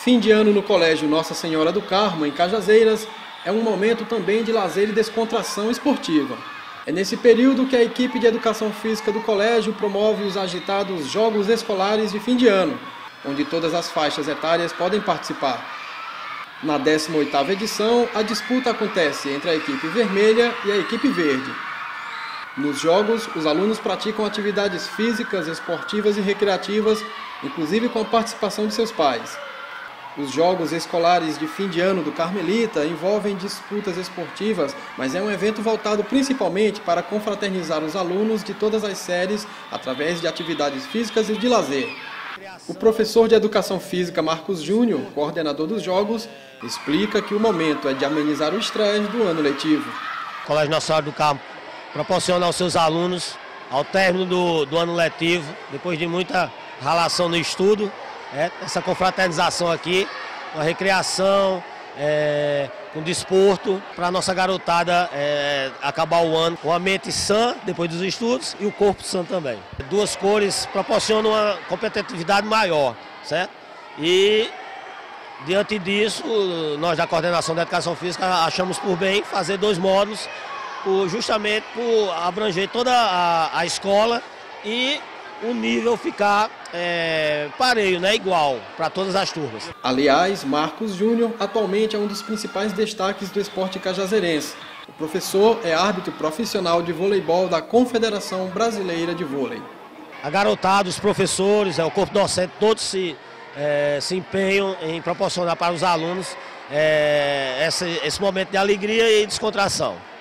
Fim de ano no Colégio Nossa Senhora do Carmo, em Cajazeiras, é um momento também de lazer e descontração esportiva. É nesse período que a equipe de educação física do colégio promove os agitados Jogos Escolares de Fim de Ano, onde todas as faixas etárias podem participar. Na 18ª edição, a disputa acontece entre a equipe vermelha e a equipe verde. Nos jogos, os alunos praticam atividades físicas, esportivas e recreativas, inclusive com a participação de seus pais. Os Jogos Escolares de Fim de Ano do Carmelita envolvem disputas esportivas, mas é um evento voltado principalmente para confraternizar os alunos de todas as séries através de atividades físicas e de lazer. O professor de Educação Física Marcos Júnior, coordenador dos Jogos, explica que o momento é de amenizar o estresse do ano letivo. O Colégio Nossa Senhora do Carmo proporciona aos seus alunos, ao término do ano letivo, depois de muita ralação no estudo, essa confraternização aqui, uma recreação, com desporto, para a nossa garotada acabar o ano com a mente sã depois dos estudos e o corpo sã também. Duas cores proporcionam uma competitividade maior, certo? E diante disso, nós da Coordenação da Educação Física achamos por bem fazer dois módulos, justamente por abranger toda a escola e o nível ficar pareio, igual para todas as turmas. Aliás, Marcos Júnior atualmente é um dos principais destaques do esporte cajazeirense. O professor é árbitro profissional de voleibol da Confederação Brasileira de Vôlei. A garotada, os professores, o corpo docente, todos se empenham em proporcionar para os alunos esse momento de alegria e descontração.